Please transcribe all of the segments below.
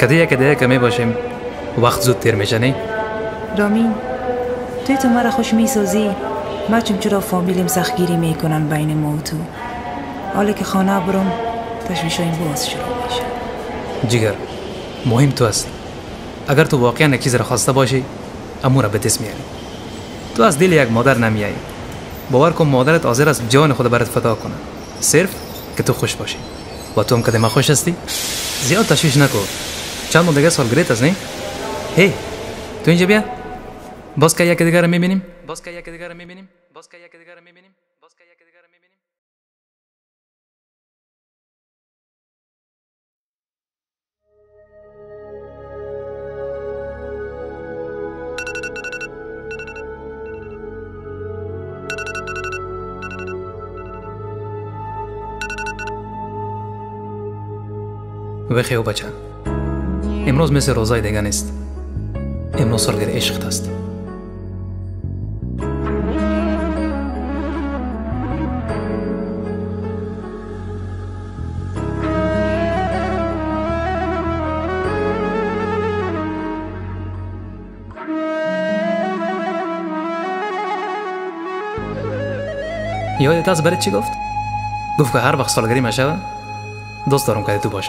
کدیه کدیه که می باشیم وقت زود تیر میشه نه؟ رامین تو مرا خوش میسازی، من چرا فامیلیم سختگیری میکنن بین ما و تو. حالا که خانه برم تشویشایم باز شروع میشه. جگر مهم تو است. اگر تو واقعا یک چیز را خواسته باشی امو را به دست میاری. تو از دل یک مادر نمیایی. باور کن مادرت حاضر است جان خود برات فدا کنه صرف که تو خوش باشی. و تو هم که ما خوش هستی زیاد تشویش نکن. چند ماه دیگه سالگرت است نه؟ هی تو اینجا بیا. باز که یک دیگر رو میبینیم. بخیو بچه امروز مثل روزای دیگه نیست. امروز سالگرد عشق است. یادت از برای چی گفت؟ گفت که هر وقت سالگری ما شود دوست دارم که تو باشم.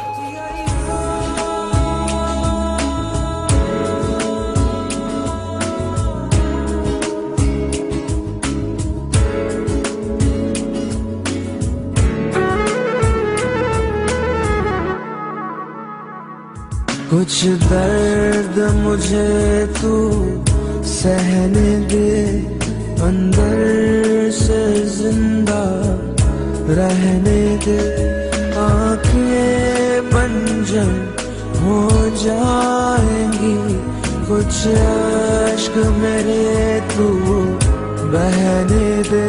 कुछ दर्द मुझे तू सहने दे, अंदर से जिंदा रहने दे, आँखें बंजर हो जाएंगी, कुछ अश्क मेरे तू बहने दे,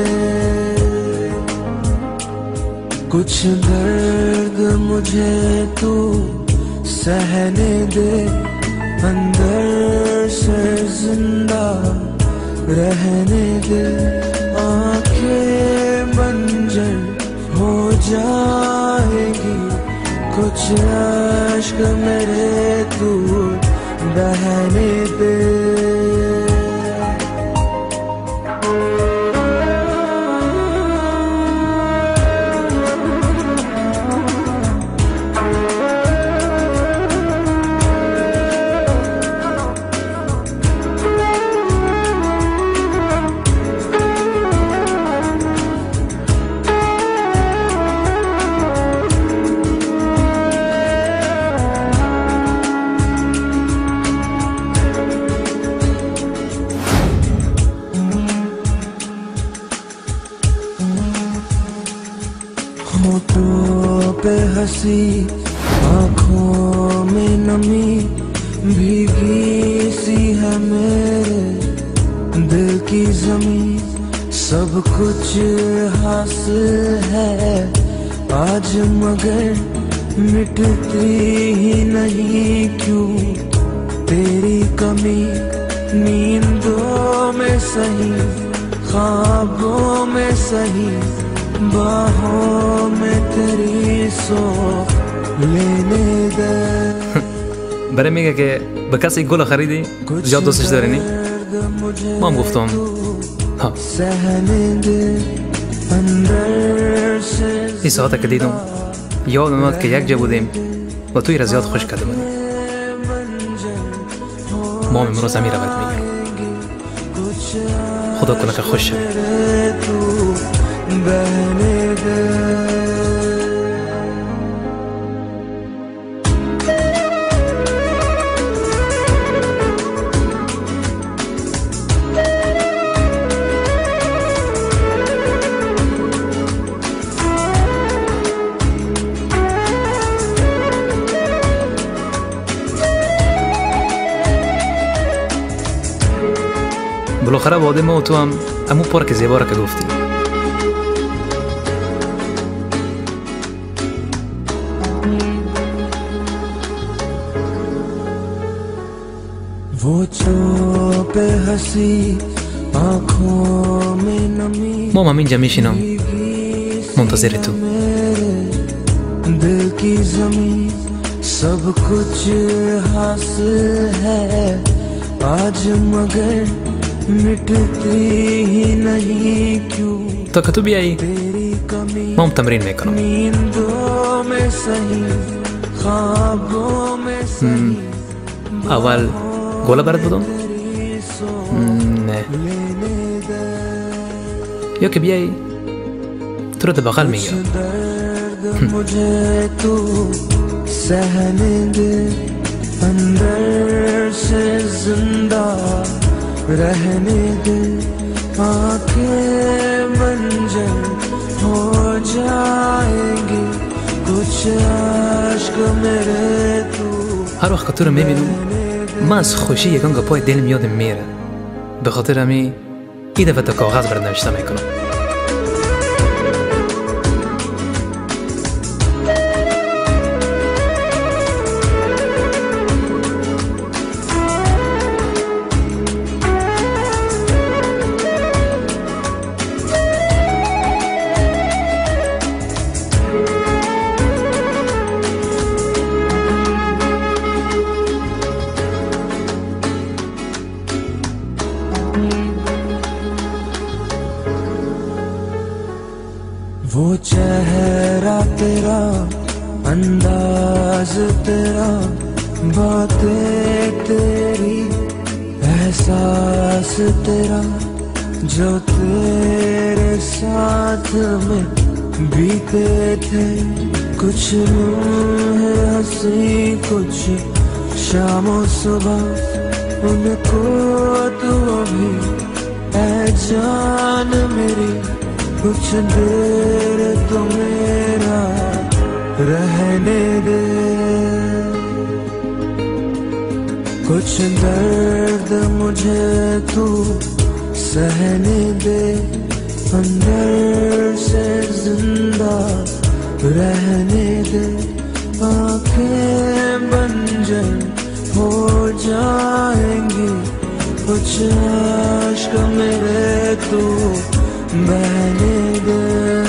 कुछ दर्द मुझे तू सहने दे, अंदर से जिंदा रहने दे, आँखें बंजर हो जाएगी, कुछ अश्क मेरे तू बहने दे। होठों पे हंसी, आँखों में नमी, भीगी सी है मेरे दिल की ज़मीं, सब कुछ हासिल है आज मगर मिटती ही नहीं क्यों तेरी कमी, नींदों में सही ख्वाबों में सही, बाहों में तेरी सो लेने दे. برای میگه که به کسی گل خریدی زیاد دوستش داری نی؟ ما هم گفتم ها این ساعت که دیدم یاد اومد که یک جا بودیم و توی را زیاد خوش کرده بودیم. ما هم امروز همین را باید میگم خدا کنه که خوش شد. بالاخره واده ما و تو هم امو پارک زیبا را که گفتی. ما هم اینجا میشینم منتظر تو. सब कुछ हासिल है आज मगर मिटती ही नहीं क्यों तो که تو بیایی ما هم تمرین میکنم. नींदों में सही ख्वाबों में सही اول گوله برات بدم؟ نه یا که بیایی تو رو در بغل میگیرم. मुझे तू सहने दे अंदर से जिंदा रहने दे आंखें मंजर हो जाएंगी कुछ आश्क मेरे तू. هر وقت که تو رو میبینم من از خوشی یکان گپای دلم یادم میره. به خاطر همی این دفعه تا کاغذ برات نوشته میکنم. वो चेहरा तेरा अंदाज तेरा बातें तेरी एहसास तेरा जो तेरे साथ में बीते थे कुछ लम्हे हंसी कुछ शामों सुबह उनको तू अभी ऐ जान मेरी कुछ देर तो मेरा रहने दे कुछ दर्द मुझे तू सहने दे अंदर से जिंदा रहने दे आंखें बंजर हो जाएंगी कुछ आश्क मेरे तू बहने दे.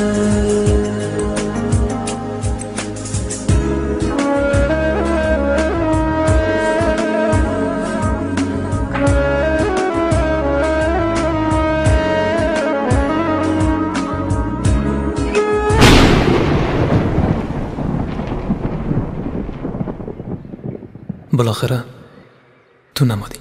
بالاخره تو نمادی.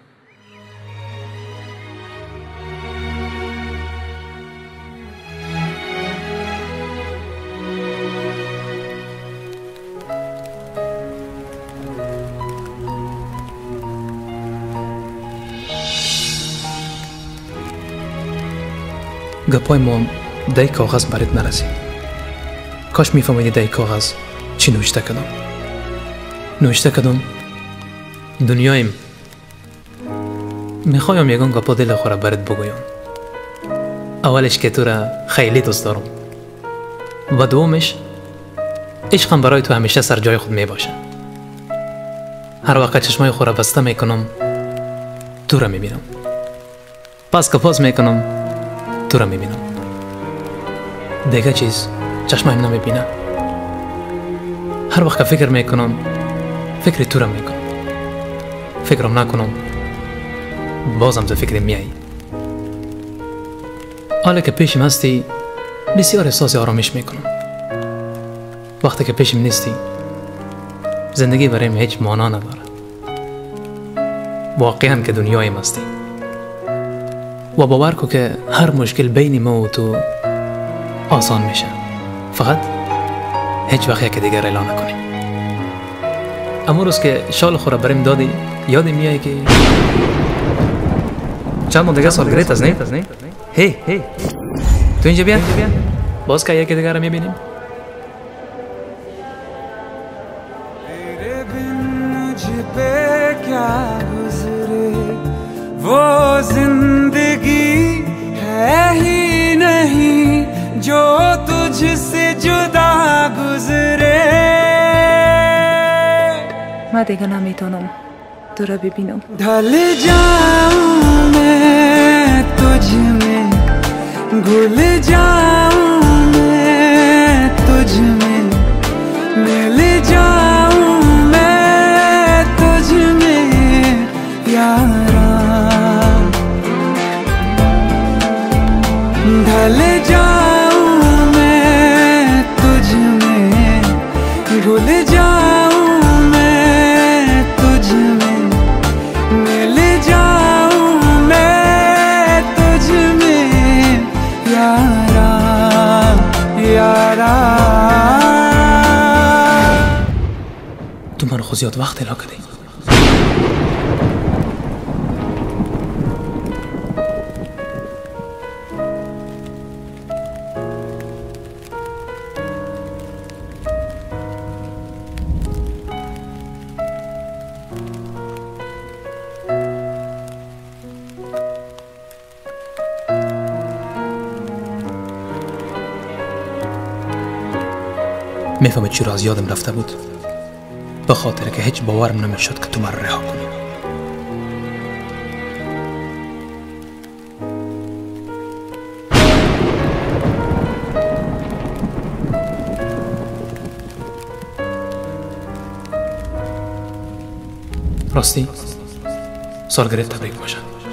گپای ما دای کاغذ برات نرسید. کاش میفهمیدی دای کاغذ چی نوشته کردم. نوشته کردم دنیایم میخوایم یگان گپا دل خوره برات بگویم. اولش که تو را خیلی دوست دارم و دومش عشقم برای تو همیشه سر جای خود میباشه. هر وقت چشمای خوره بسته میکنم تو را میبینم. پس که پاس میکنم تو را میبینم. دیگه چیز چشمایم نمیبینه. هر وقت که فکر میکنم فکر تو را میکنم. فکرم نکنم بازم ز فکر میایی. حالا که پیشم هستی بسیار احساس آرامش میکنم. وقتی که پیشم نیستی زندگی برایم هیچ معنا نداره. واقعا که دنیایم هستی و باور کن که هر مشکل بین ما و تو آسان میشه. فقط هیچ وقت یکی دیگر اعلان نکنی. اما روز که شال خورا بریم دادی یادی میایی که چند ماه دیگه سالگرهت است نه؟ هی تو اینجا بیا باز که یکی دیگر رو میبینیم. वो जिंदगी है ही नहीं जो तुझसे जुदा गुजरे. من دیگه نمیتونم تو را ببینم. ढल जाऊं मैं तुझ में घुल जाऊं मैं तुझ में मिल जाऊं خود زیاد وقت الا کردی. میفهمید چرا از یادم رفته بود؟ به خاطر که هیچ باورم نمیشد که تو مرا رها کنی. راستی سالگرد تبریک باشد.